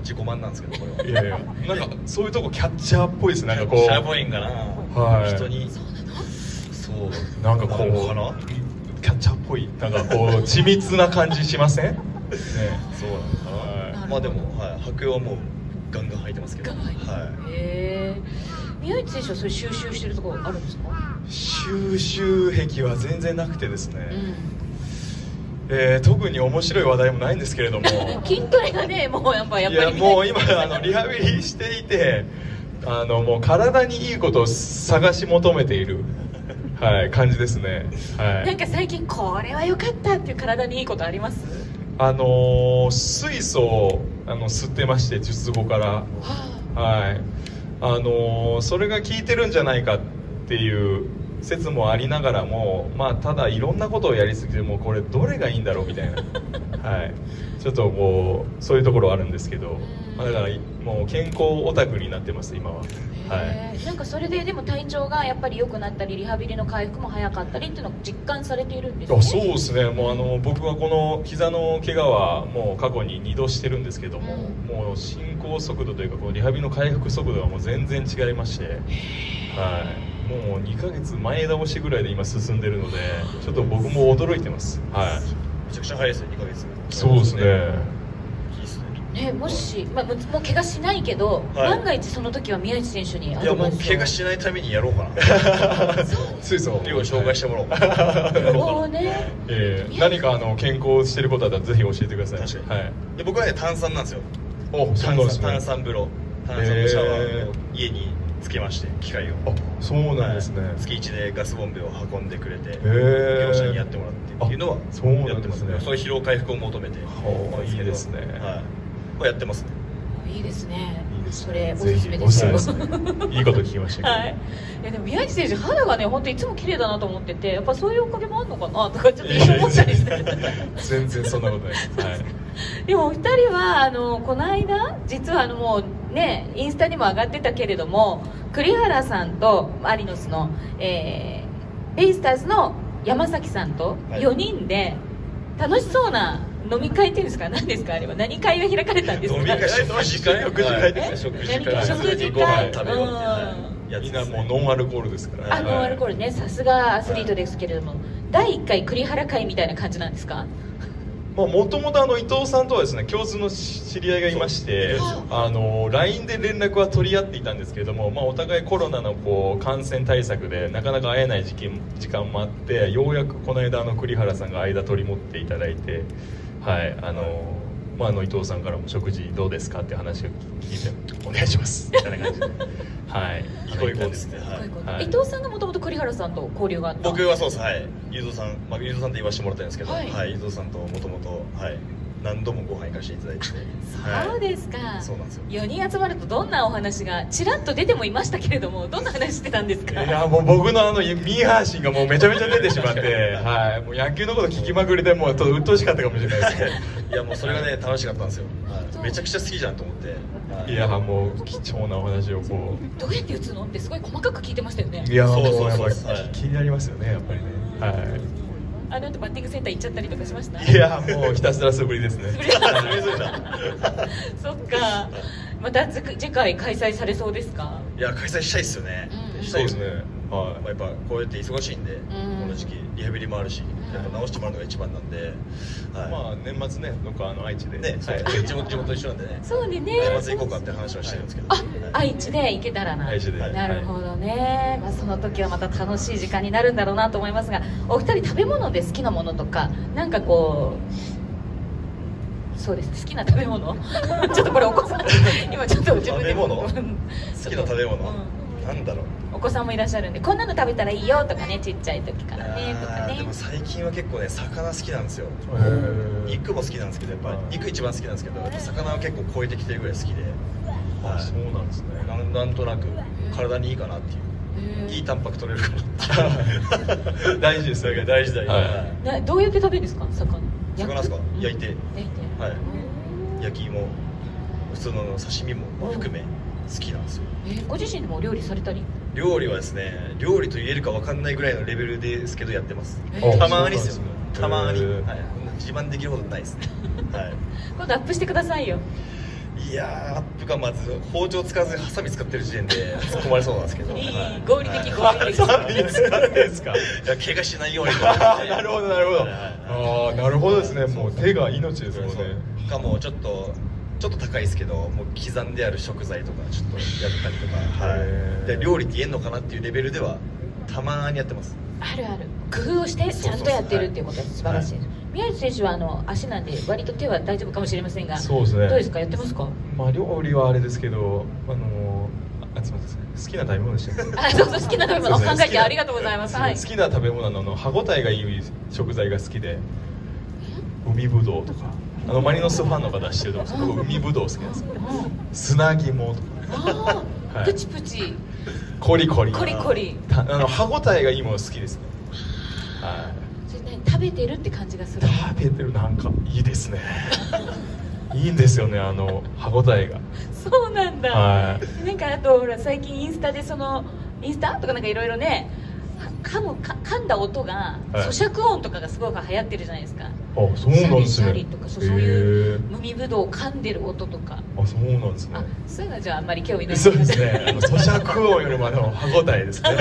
自己満なんですけど、これは。 いやいや、なんかそういうとこキャッチャーっぽいです。なんかこうキャッチャーっぽいんかな、 はい、 人に。 そうなの？ そうなんかこうかな、 キャッチャーっぽい、なんかこう緻密な感じしません？ね、 そうなのかな。まあでも、はい、白洋はもうガンガン履いてますけど。はい。 へえ。宮市選手はそういう収集してるところあるんですか？ 収集癖は全然なくてですね。 うん、 えー、特に面白い話題もないんですけれども筋トレがね、もうやっぱやっぱりいやもう今あのリハビリしていて、あのもう体にいいことを探し求めている、はい、感じですね、はい、 なんか最近これは良かったっていう体にいいことあります？ あのー、水素をあの吸ってまして、術後から、はあ、はい、あのー、それが効いてるんじゃないかっていう説もありながらも、まあ、ただいろんなことをやりすぎて、もうこれどれがいいんだろうみたいな、はい、ちょっとこうそういうところあるんですけど、まあ、だからもう健康オタクになってます今は。はい、 なんかそれででも体調がやっぱり良くなったりリハビリの回復も早かったりっていうのを実感されているんですね。 あ、そうですね。もうあの僕はこの膝の怪我はもう過去ににどしてるんですけども、うん、もう進行速度というかこのリハビリの回復速度がもう全然違いまして、はい、もうにかげつまえ倒しぐらいで今進んでるので、ちょっと僕も驚いてます。はい、 めちゃくちゃ早いですよ、にかげつ。 そうですね。 ね、もし、まあ、もう怪我しないけど、はい、万が一その時は宮市選手にアドバイスを。 いやもう怪我しないためにやろうかな水素を紹介してもらおうかなもうね、 えー、何かあの健康してることだったらぜひ教えてください。 確かに、 はい、 で僕はね炭酸なんですよ。 お、そうなんですね。 炭酸風呂、炭酸のシャワーを家につけまして、機械を。 あ、そうなんですね。 はい、月いちでガスボンベを運んでくれて、 業者にやってもらってっていうのはやってますね。そういう疲労回復を求めて。 いいですね。 はい、やってますね。 いいですね。 いいですそれおすすめですよ。 いいこと聞きましたけど。 はい。いやでも宮市選手肌がね本当いつも綺麗だなと思ってて、やっぱそういうおかげもあるのかなとかちょっと一瞬思ったりして。 全然そんなことないです。はい。 でもお二人はあのこの間実はあのもうねインスタにも上がってたけれども、栗原さんとマリノスの、えー、ベイスターズの山崎さんとよにんで楽しそうな飲み会っていうんですか、何ですかあれは、何会が開かれたんですか？ 飲み会、食事会、 食事会です。 食事会、 食事ご飯会食べようってみんなもうノンアルコールですから。 あ、ノンアルコールね、さすがアスリートですけれども、だいいっかい栗原会みたいな感じなんですか？ もともと伊藤さんとはですね共通の知り合いがいまして、あの ライン で連絡は取り合っていたんですけれども、まあ、お互いコロナのこう感染対策でなかなか会えない時期時間もあって、ようやくこの間あの栗原さんが間取り持っていただいて、はい、あのまあ、あの伊藤さんからも食事どうですかって話を聞いてお願いしますみたいな感じで、はい、 行こう行こうですね。 はい、伊藤さんがもともと栗原さんと交流があった。 僕はそうです。はい、ゆうぞうさん、まあ、ゆうぞうさんって言わせてもらったんですけど、 はい、 はい、ゆうぞうさんともともと何度もご飯行かせていただいて。 そうですか。 はい、そうなんですよ。 よにん集まるとどんなお話がちらっと出てもいましたけれども、どんな話してたんですか？ いやもう僕のあのミーハー心がもうめちゃめちゃ出てしまって、はい、もう野球のこと聞きまくりでもうちょっと鬱陶しかったかもしれないですね。 いやもうそれがね楽しかったんですよ。はい、めちゃくちゃ好きじゃんと思って。 いやもう貴重なお話をこう。どうやって打つのってすごい細かく聞いてましたよね。 いやそうそうそう、 やっぱ気になりますよねやっぱりね。はい。 あの後バッティングセンター行っちゃったりとかしました？ いやもうひたすら素振りですね。 そっか。また次回開催されそうですか？ いや開催したいですよね。 うん、そうですね。 はい。まあやっぱこうやって忙しいんで、うん、この時期リハビリもあるし、やっぱ直してもらうのが一番なんで、はい、 まあ年末ね、どっかあの愛知でね、はい、地元地元一緒なんでね。 そうね。 年末行こうかって話はしてるんですけど。 あ、愛知で行けたらな。 愛知で。 なるほどね。まあその時はまた楽しい時間になるんだろうなと思いますが、お二人食べ物で好きなものとか、なんかこう。そうです、好きな食べ物ちょっとこれお子さん今ちょっと自分で食べ物好きな食べ物、うん、なんだろう、 お子さんもいらっしゃるんでこんなの食べたらいいよとかね、ちっちゃい時からねとかね。 でも最近は結構ね魚好きなんですよ。肉も好きなんですけど、やっぱり肉一番好きなんですけど、魚は結構超えてきてるぐらい好きで、 はい、そうなんですね。 な, なんとなく体にいいかなっていう、いいタンパク取れるかなっていう大事ですよね。大事だよ、 はい、どうやって食べるんですか魚？ 魚ですか？焼いて、 焼いて、 はい、焼き芋、普通の刺身も含め好きなんですよ。 えー、ご自身でも料理されたり？ 料理はですね、料理と言えるか分かんないぐらいのレベルですけどやってます。たまにですよ。たまに、はい、自慢できるほどないですね。はい。 今度アップしてくださいよ。 いやー、アップがまず包丁使わずハサミ使ってる時点で突っ込まれそうなんですけど、 いい、 はい、 合理的、合理的。 ハサミ使ってんですか。 いや怪我しないようにとなるほどなるほど。ああ、なるほどですね。もう手が命ですもんね。 かもちょっとちょっと高いですけど、もう刻んである食材とかちょっとやったりとか、はい、で料理って言えんのかなっていうレベルではたまにやってます。 あるある、工夫をしてちゃんとやってるっていうことは素晴らしいです。宮市選手はあの足なんで割と手は大丈夫かもしれませんが、 そうですね。 どうですか、やってますか？ まあ料理はあれですけど、あのあ、すみません、好きな食べ物でした。 あ、そうそう、好きな食べ物を考えてありがとうございます。はい。 好きな食べ物のあの歯ごたえがいい食材が好きで、海ぶどうとか、あのマリノスファンの方知ってると思うんですけど、海ぶどう好きなんですよ。砂肝とか、 あー、プチプチ、 コリコリ、 コリコリ、 あの歯ごたえがいいもの好きですね。はい。 それね、食べてるって感じがする。 食べてる、なんかいいですね。いいんですよね、あの歯ごたえが。 そうなんだ。 はなんかあとほら最近インスタでそのインスタとかなんかいろいろね、噛むか噛んだ音が、 はい、 咀嚼音とかがすごく流行ってるじゃないですか。 あ、そうなんですね。 シャリシャリとか、そう、そういう海ぶどうを噛んでる音とか。 あ、そうなんですね。 あ、そういうのじゃああんまり興味ない。 そうですね。あの咀嚼音よりもあの歯ごたえですね。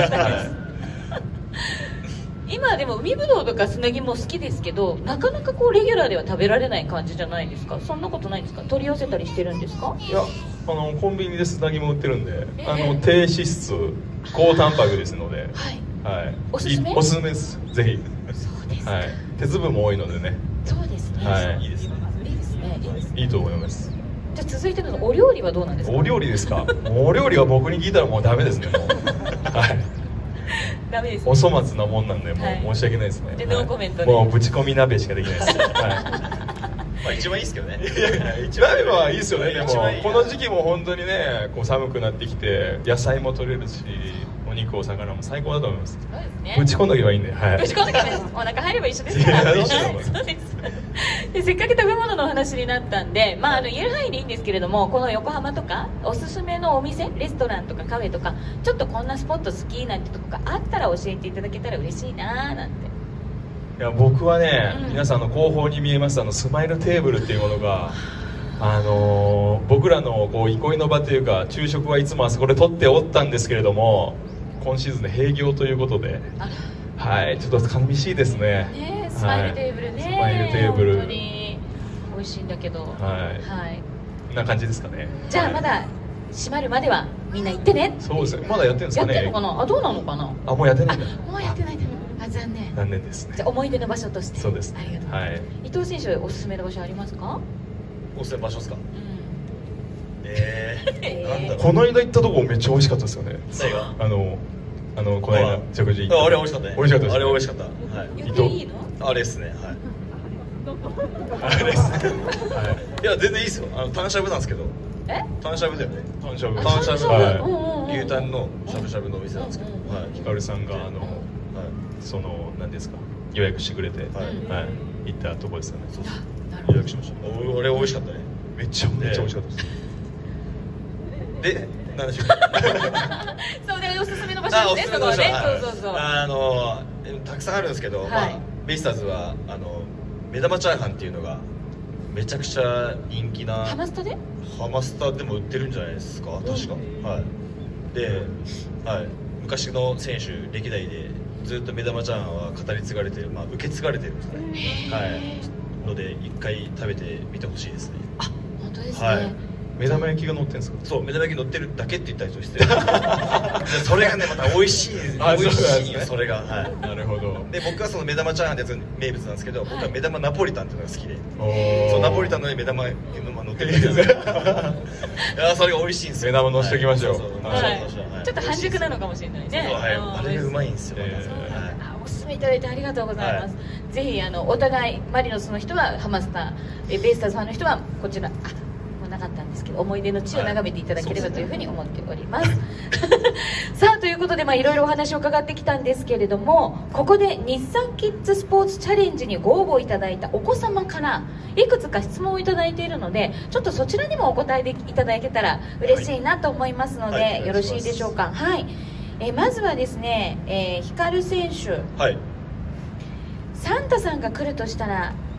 今でも海ぶどうとか砂肝も好きですけど、なかなかこうレギュラーでは食べられない感じじゃないですか。そんなことないんですか？取り寄せたりしてるんですか？ いや、あのコンビニで砂肝売ってるんで、 えー、 あの低脂質高タンパクですので、 はい、 はい、 おすすめ？ おすすめです。ぜひ。 そうです。 はい、鉄分も多いのでね。 そうですね。 はい、 いいですね。 いいですね。いいですね。 いいと思います。 じゃあ続いてのお料理はどうなんですか？ お料理ですか？お料理は僕に聞いたらもうダメですね。もう。はい。 ダメですね。 お粗末なもんなんで、もはいう申し訳ないですね。 でノーコメントで、 もうぶち込み鍋しかできないです。はい。 まあ一番いいですけどね。 いやいや、一番はいいですよね。でも一番いいこの時期も本当にね、こう寒くなってきて野菜も取れるし、お肉お魚も最高だと思います。 そうですね。 ぶち込んどけばいいんで、はい。 ぶち込んでからお腹入れば一緒ですから。 いやはい一緒だもんそうです。でせっかく食べ物のお話になったんで、まああの言える範囲でいいんですけれども、この横浜とかおすすめのお店、レストランとかカフェとか、ちょっとこんなスポット好きなんてとこがあったら教えていただけたら嬉しいなーなんて。 いや僕はね、 うん、 皆さんの後方に見えますあのスマイルテーブルっていうものが、あのー、僕らのこう憩いの場というか、昼食はいつもあそこで取っておったんですけれども、今シーズンで閉業ということで、はい、ちょっと寂しいですね。 ね、スマイルテーブルね、 はい、スマイルテーブル本当に美味しいんだけど、 はい、 はい、 こんな感じですかね。 じゃあまだ閉まるまではみんな行ってね。 そうですね。まだやってるんですかね。 やってるのかな。あ、どうなのかな。 あ、もうやってないんだ。 もうやってないんだ。あ、残念。 残念ですね。 じゃあ思い出の場所として。 そうです。 ありがとうございます。はい、伊藤選手おすすめの場所ありますか？ おすすめ場所ですか？うん。 えー、なんだろう。 この間行ったとこめっちゃ美味しかったですよね。 誰が？ あのあのこの間食事行った。 あれ美味しかったね。 美味しかったです。 あれ美味しかった。はい。 言っていいの？ あれですね。はい。 あれですね。はい。 いや全然いいですよ。あのタンしゃぶなんですけど。 え？ タンしゃぶだよね。 タンしゃぶ。 タンしゃぶ。 はい。 牛タンのしゃぶしゃぶのお店なんですけど。はい。 ヒカルさんがあのその何ですか予約してくれて、はい、行ったとこですよね。 そうそう。予約しました。お俺美味しかったね。 めっちゃめっちゃ美味しかったです。 で、何でしょう。 そうでおすすめの場所ですね。そこはね。そうそうそう。 あのたくさんあるんですけど、まあベイスターズはあの目玉チャーハンっていうのがめちゃくちゃ人気な。 ハマスタで？ ハマスタでも売ってるんじゃないですか。確か。はい。で、はい。昔の選手歴代でずっと目玉チャーハンは語り継がれてる、まあ受け継がれてるんですね。はい。ので一回食べてみてほしいですね。 あ、本当ですね。 はい。 目玉焼きが乗ってるんですか？ そう、目玉焼き乗ってるだけって言ったりとしてそれがねまた美味しい美味しいよそれが。はい。なるほど。 で僕はその目玉チャーハンってやつ名物なんですけど、僕は目玉ナポリタンっていうのが好きで、そうナポリタンの上に目玉乗ってるんですよ。いやそれが美味しいんですよ。 目玉乗せておきましょう。 ちょっと半熟なのかもしれないね。 はい。あれがうまいんですよ。 おすすめいただいてありがとうございます。ぜひあのお互いマリノスの人はハマスタ、ベイスターズファンの人はこちら。なかったんですけど思い出の地を眺めていただければというふうに思っております。さあということでいろいろお話を伺ってきたんですけれども、ここで日産キッズスポーツチャレンジにご応募いただいたお子様からいくつか質問をいただいているので、ちょっとそちらにもお答えでいただけたら嬉しいなと思いますので、はいはい、よろしいでしょうか。はい、えー、まずはですね、えー、光選手、 はい、 サンタさんが来るとしたら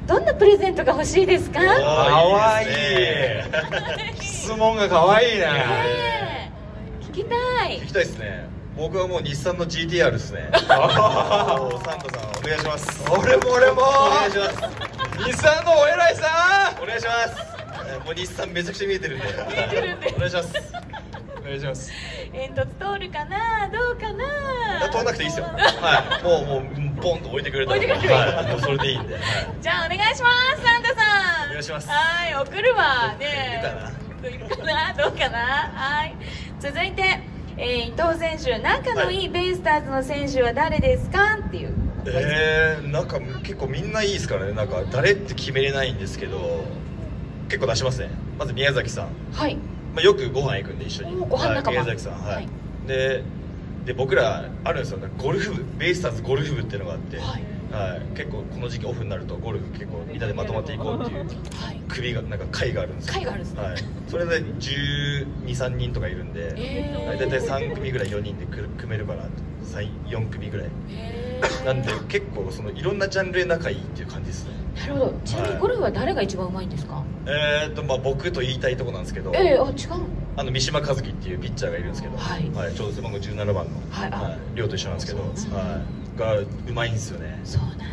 どんなプレゼントが欲しいですか？ かわいい質問がかわいいね。 聞きたい聞きたいですね。僕はもう日産の ジーティーアール ですね。サンタさんお願いします。 俺も俺もお願いします。 日産のお偉いさんお願いします。もう日産めちゃくちゃ見えてるんで。 見えてるんでお願いします。 お願いします。 煙突通るかな、どうかな。 通らなくていいですよ。はい。もうもうポンと置いてくれたら。 置いてくれたらいい。 はい。もうそれでいいんで。はい。 じゃあお願いします、サンタさん。 お願いします。 はい、送るわね。 いるかな。 いるかな、どうかな。はい。続いて、えー、伊藤選手、仲のいいベイスターズの選手は誰ですかっていう。 えー、なんか結構みんないいですからね。なんか誰って決めれないんですけど、結構出しますね。まず宮崎さん。 はい。 まあよくご飯行くんで一緒に。 ご飯仲間。 宮崎さん。はい。はい、で、で僕らあるんですよ。ゴルフ部、ベイスターズゴルフ部っていうのがあって。はい。はい、結構この時期オフになるとゴルフ結構みんなでまとまっていこうっていう首がなんか会があるんですよ。 会があるんですね。 はい。それでじゅうに、さんにんとかいるんで、えー、大体さん組ぐらいよにんで組めるかなと。よん組ぐらい。えー、なんで結構そのいろんなジャンルで仲いいっていう感じですね。 なるほど。ちなみにゴルフは誰が一番うまいんですか？ えーっとまあ僕と言いたいところなんですけど。 えー、あ違う。 あの三島和樹っていうピッチャーがいるんですけど、はい、はい、ちょうど背番号じゅうななばんの、はいはい、亮と一緒なんですけど、はい、がうまいんですよね。 そうなんだ。はい、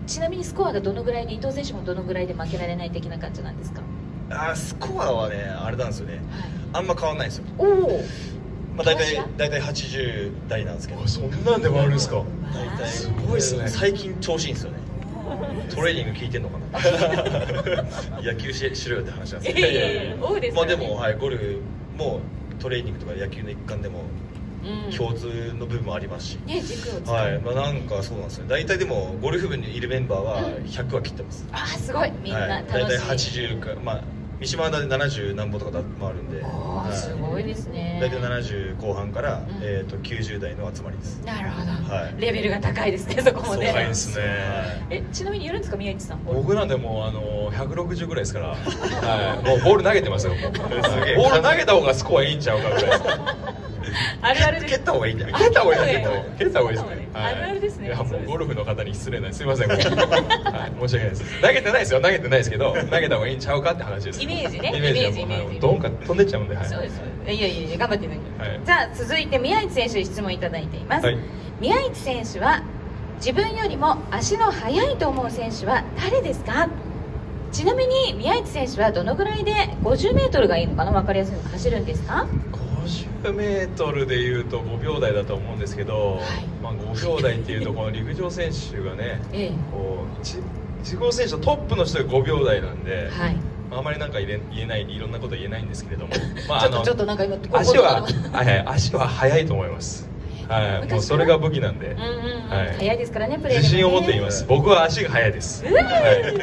ちなみにスコアがどのぐらいで伊藤選手もどのぐらいで負けられない的な感じなんですか？ あスコアはねあれなんですよね、はい、あんま変わんないんですよ。おお。まあ大体大体はちじゅう代なんですけど。 そんなんでもあるんですか？ 大体すごいですね。 最近調子いいんですよね。トレーニング効いてんのかな。野球ししろよって話なんですけど。いやいやいや多いですね。まあでもはいゴルフもトレーニングとか野球の一環でも共通の部分もありますし、ね、軸を使う。はい、まあなんかそうなんですよ。大体でもゴルフ部にいるメンバーはひゃくは切ってます。 ああすごいみんな楽しい。 大体はちじゅうかまあ三島でななじゅう何歩とかもあるんで、 はい、すごいですね。 大体ななじゅうこう半から、うん、えー、ときゅうじゅう代の集まりです。 なるほど、はい、レベルが高いですねそこもね。 高いですね。 えちなみにやるんですか宮市さん？ 僕なんでもうあのひゃくろくじゅうぐらいですから、はい、もうボール投げてますよ。ボール投げた方がスコアいいんちゃうかぐらいです。 あるあるです。 蹴った方がいいんじゃない？ 蹴った方がいいですね。蹴った方がいいですね。 あるあるですね。 いやもうゴルフの方に失礼なすみません。はい、申し訳ないです。投げてないですよ。投げてないですけど、投げた方がいいんちゃうかって話です。 イメージね。 イメージはもうどんか飛んでっちゃうんで。はい。 そうです。いやいや頑張ってね。じゃあ続いて宮市選手に質問いただいています。宮市選手は自分よりも足の速いと思う選手は誰ですか？ちなみに宮市選手はどのぐらいでごじゅうメートルがいいのかな、分かりやすいのか走るんですか？ ごじゅうメートルでいうとごびょう台だと思うんですけど、はい、まあごびょう台っていうとこの陸上選手がね、ええ、こう陸上選手のトップの人がごびょう台なんで、はい、あまりなんか言えないいろんなこと言えないんですけれども、まあ、 ちょっとちょっとなんか今足ははいはい足は速いと思います。はい、もうそれが武器なんで、 速いですからねプレー、ね、 自信を持って言います。僕は足が速いです。はい、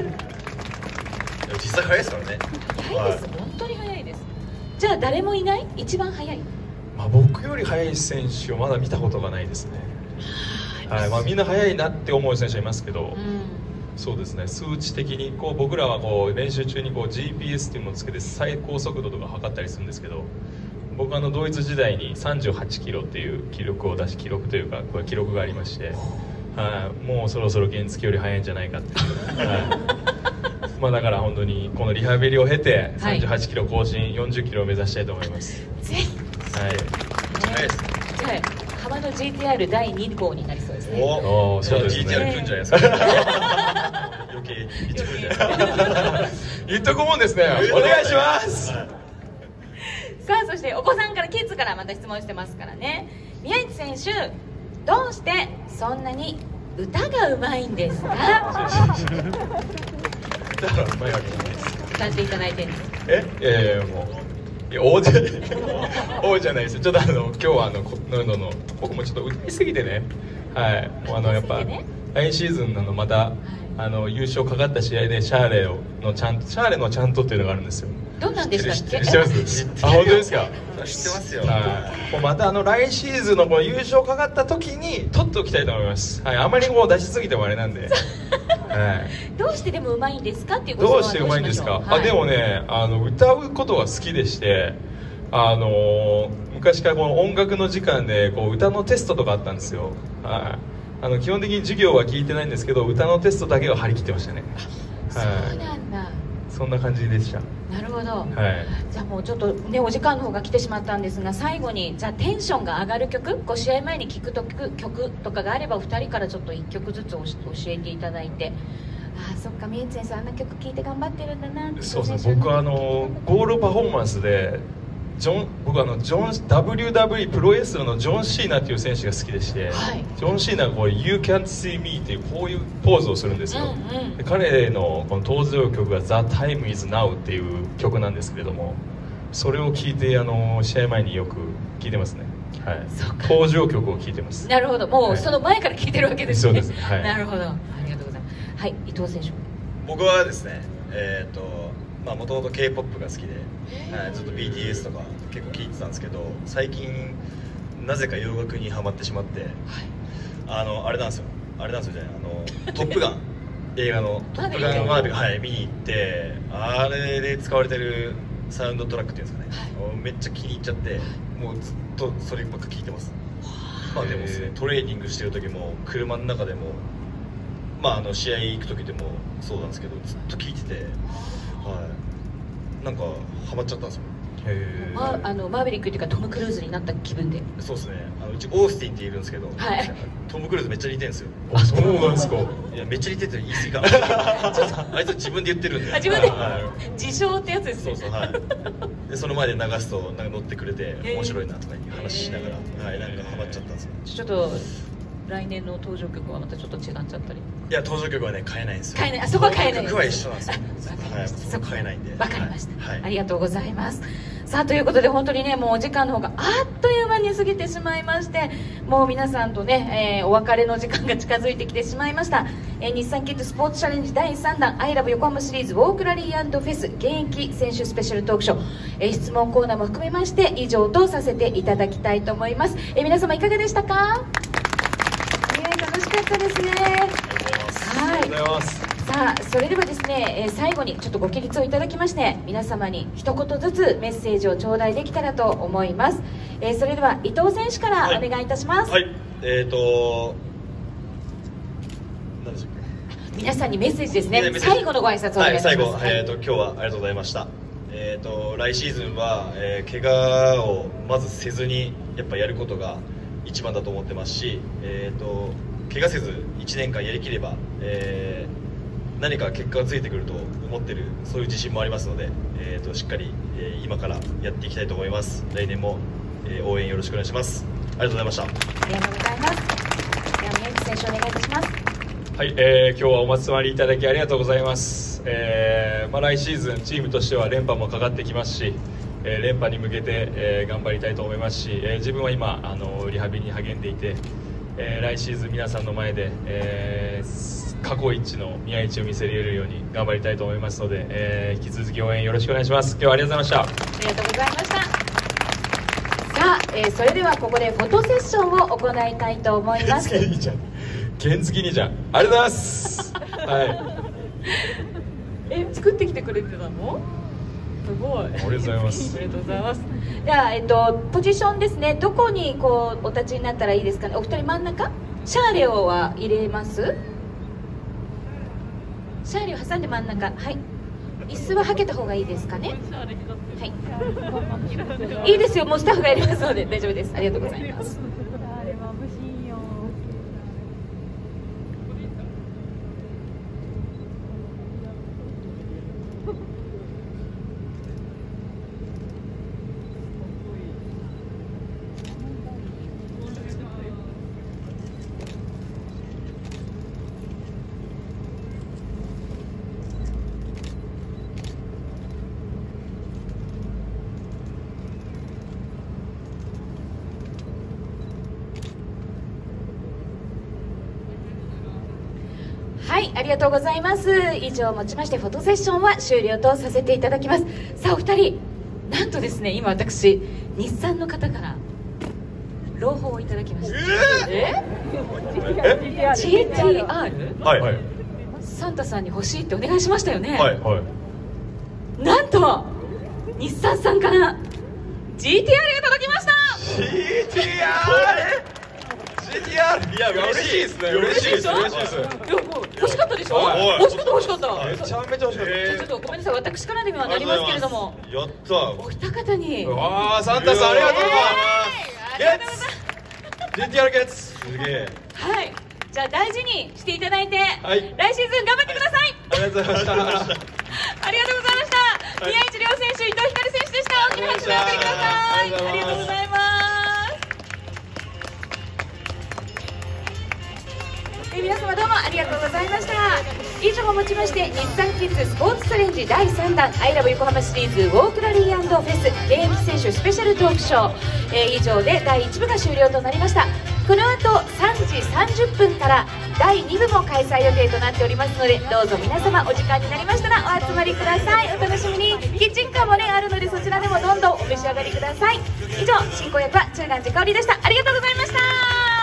実際速いですからね。 速いです、はい、本当に速いです。じゃあ誰もいない一番速い？ まあ僕より速い選手をまだ見たことがないですね。はい、まあみんな速いなって思う選手はいますけど、うん、そうですね。数値的にこう僕らはこう練習中にこう ジーピーエス っていうのをつけて最高速度とか測ったりするんですけど、僕はあのドイツ時代にさんじゅうはちキロっていう記録を出し記録というかこれ記録がありまして、はい、もうそろそろ原付より速いんじゃないかっていう。はいまあだから本当にこのリハビリを経てさんじゅうはちキロ更新、よんじゅっキロを目指したいと思います。 ぜひ。 はい。はい。 はい。浜の ジーティーアール だいに号になりそうですね。 おお、そうですね。ジーティーアール 来るんじゃないですか。余計言ってくるんじゃないですか。 言っとくもんですね。お願いします。 さあそしてお子さんからキッズからまた質問してますからね。宮市選手どうしてそんなに歌がうまいんですか？ 歌がうまいわけじゃないです。 歌っていただいてるんです。 え、いやいやもういや王じゃ王じゃないです。ちょっとあの今日はあののの僕もちょっと歌いすぎてね、はい、もうあのやっぱ来シーズンのまた、はい、あの優勝かかった試合でシャーレのちゃんとシャーレのちゃんとっていうのがあるんですよ。 どんなんでしたっけ？ 知ってます？あ、本当ですか？ 知ってますよ。 もうまたあの来シーズンのこの優勝かかった時に取っておきたいと思います。はい、あまりもう出しすぎてもあれなんで。はい、 どうしてでもうまいんですかっていうことどうしてうまいんですか、はい、あでもねあの歌うことが好きでして、あのー、昔からこの音楽の時間でこう歌のテストとかあったんですよ、はい、 あの基本的に授業は聞いてないんですけど、歌のテストだけは張り切ってましたね。 そうなんだ。 そんな感じでした。 なるほど、 はい、 じゃあもうちょっとねお時間の方が来てしまったんですが、最後にじゃあテンションが上がる曲、こう試合前に聴くと曲とかがあればお二人からちょっといっきょくずつ教えていただいて。ああそっか、宮内選手あんな曲聴いて頑張ってるんだなって。 そうですね、僕はあのゴールパフォーマンスでジョン僕はあのジョン ダブリューダブリュー プロレスラーのジョン・シーナっていう選手が好きでして、はい、ジョン・シーナがこう You Can't See Me っていうこういうポーズをするんですよ、うんうん、で彼のこの登場曲が The Time Is Now っていう曲なんですけれども、それを聴いてあの試合前によく聴いてますね。はい、登場曲を聴いてます。 なるほど、もうその前から聴いてるわけですね。 そうですね、はい、 なるほど、ありがとうございます。はい、伊藤選手。 僕はですね、えーとまあ、もともと K-ポップ が好きで、はい、ずっと ビーティーエス とか結構聴いてたんですけど、最近なぜか洋楽にハマってしまって、はい、あのあれなんですよあれなんですよねあのトップガン映画のトップガンマーベル、はい、見に行って、あれで使われてるサウンドトラックっていうんですかね、はい、めっちゃ気に入っちゃって、もうずっとそればっか聴いてます。まあでもですね、トレーニングしてる時も車の中でも、まあ、あの試合行く時でもそうなんですけど、ずっと聴いてて、はい、なんかハマっちゃったんですよ。 へまあ、あのマーヴェリックっていうかトム・クルーズになった気分で。 そうですね、あのうちオースティンっているんですけど、はい、トム・クルーズめっちゃ似てるんですよ。 あ、そうなんですか。 いやめっちゃ似てるって言い過ぎかなあいつ自分で言ってるんで。 あ、自分で、 はい、 自称ってやつですね。 そうそう、はい、でその前で流すとなんか乗ってくれて面白いなとか話しながら、はい、なんかハマっちゃったんですよ。 ちょっと来年の登場曲はまたちょっと違っちゃったり。 いや、登場曲はね変えないんですよ。 変えない、あそこは変えない。 曲は一緒なんですよ。 はい、 そこ変えないんで。 わかりました、 はい、 ありがとうございます。さあということで本当にねもうお時間の方があっという間に過ぎてしまいまして、もう皆さんとね、えー、お別れの時間が近づいてきてしまいました。えー、日産キッズスポーツチャレンジだいさんだんアイラブ横浜シリーズウォークラリー&フェス現役選手スペシャルトークショー、えー、質問コーナーも含めまして以上とさせていただきたいと思います。えー、皆様いかがでしたか？楽しかったですね。 ありがとうございます。 さあそれではですね、えー、最後にちょっとご起立をいただきまして皆様に一言ずつメッセージを頂戴できたらと思います。えー、それでは伊藤選手からお願いいたします。 はい、はい、えーと何でしょうか。 皆さんにメッセージですね。最後のご挨拶をお願いします。 はい、最後、えーと今日はありがとうございました。えーと来シーズンは、えー、怪我をまずせずにやっぱやることが一番だと思ってますし、えーと怪我せずいちねんかんやりきれば、えー、何か結果がついてくると思ってる、そういう自信もありますので、えー、としっかり、えー、今からやっていきたいと思います。来年も、えー、応援よろしくお願いします。ありがとうございました。 ありがとうございます。では宮内選手お願いいたします。 はい、えー、今日はお集まりいただきありがとうございます。えーまあ、来シーズンチームとしては連覇もかかってきますし、えー、連覇に向けて、えー、頑張りたいと思いますし、えー、自分は今あのリハビリに励んでいて、えー、来シーズン皆さんの前で、えー、過去一の宮市を見せれるように頑張りたいと思いますので、えー、引き続き応援よろしくお願いします。今日はありがとうございました。 ありがとうございました。さあ、えー、それではここでフォトセッションを行いたいと思います。 原付兄ちゃん、原付兄ちゃん、ありがとうございます。はい。 え、作ってきてくれてたの？すごい。ありがとうございます。 ありがとうございます。では、えっと、ポジションですね。どこにこうお立ちになったらいいですかね。お二人真ん中。シャーレオは入れます。シャーレオ挟んで真ん中。はい。椅子ははけた方がいいですかね。はい。いいですよ。もうスタッフがやりますので大丈夫です。ありがとうございます。はい、ありがとうございます。以上をもちましてフォトセッションは終了とさせていただきます。さあお二人、なんとですね今私日産の方から朗報をいただきました。えー、ジーティーアール？ はいはい。 サンタさんに欲しいってお願いしましたよね。 はいはい。 なんと日産さんから ジーティーアール が届きました。 ジーティーアール？ ジジェーティーアール いや嬉しいですね。嬉しいです嬉しいです。 いやもう欲しかったでしょ。 はい欲しかった欲しかった。 めちゃめちゃ欲しかった。 ちょっとごめんなさい、私からではなりますけれども、 やったお二方に。 わあサンタさんありがとうございます。 ありがとうございます。 ジェーティーアール ゲッツすげえ。 はい、じゃあ大事にしていただいて、 はい、 来シーズン頑張ってください。 ありがとうございました。 ありがとうございました。宮市亮選手、伊藤光選手でした。大きな拍手でお送りください。ありがとうございます。え皆様どうもありがとうございました。以上をもちまして日産キッズスポーツチャレンジだいさんだんアイラブ横浜シリーズウォークラリー&フェス現役選手スペシャルトークショー、えー、以上でだいいち部が終了となりました。この後さんじさんじゅっぷんからだいに部も開催予定となっておりますので、どうぞ皆様お時間になりましたらお集まりください。お楽しみに。キッチンカーもねあるので、そちらでもどんどんお召し上がりください。以上進行役は中南寺香織でした。ありがとうございました。